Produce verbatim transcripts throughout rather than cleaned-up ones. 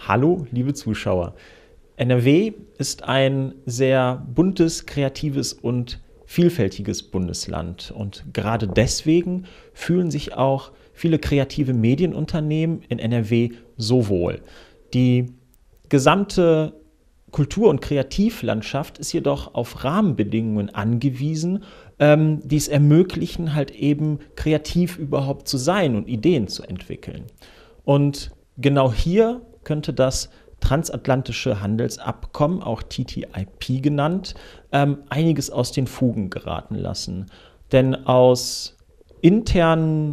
Hallo, liebe Zuschauer. N R W ist ein sehr buntes, kreatives und vielfältiges Bundesland. Und gerade deswegen fühlen sich auch viele kreative Medienunternehmen in N R W so wohl. Die gesamte Kultur- und Kreativlandschaft ist jedoch auf Rahmenbedingungen angewiesen, ähm, die es ermöglichen, halt eben kreativ überhaupt zu sein und Ideen zu entwickeln. Und genau hier könnte das transatlantische Handelsabkommen, auch T T I P genannt, ähm, einiges aus den Fugen geraten lassen. Denn aus internen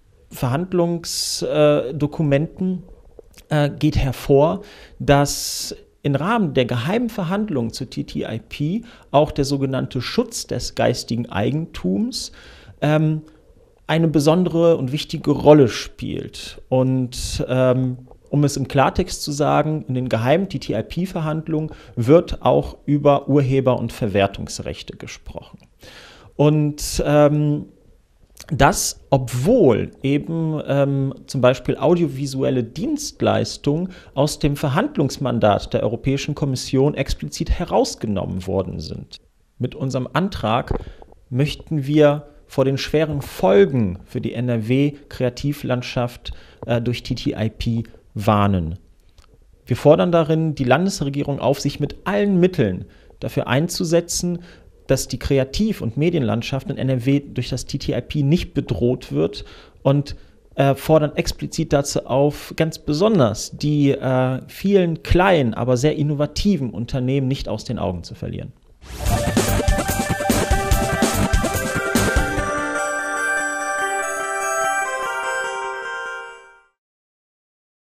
Verhandlungsdokumenten äh, geht hervor, dass im Rahmen der geheimen Verhandlungen zu T T I P auch der sogenannte Schutz des geistigen Eigentums ähm, eine besondere und wichtige Rolle spielt. Und ähm, um es im Klartext zu sagen, in den geheimen T T I P-Verhandlungen wird auch über Urheber- und Verwertungsrechte gesprochen. Und ähm, das, obwohl eben ähm, zum Beispiel audiovisuelle Dienstleistungen aus dem Verhandlungsmandat der Europäischen Kommission explizit herausgenommen worden sind. Mit unserem Antrag möchten wir vor den schweren Folgen für die N R W-Kreativlandschaft äh, durch T T I P warnen. Wir fordern darin die Landesregierung auf, sich mit allen Mitteln dafür einzusetzen, dass die Kreativ- und Medienlandschaft in N R W durch das T T I P nicht bedroht wird, und äh, fordern explizit dazu auf, ganz besonders die äh, vielen kleinen, aber sehr innovativen Unternehmen nicht aus den Augen zu verlieren.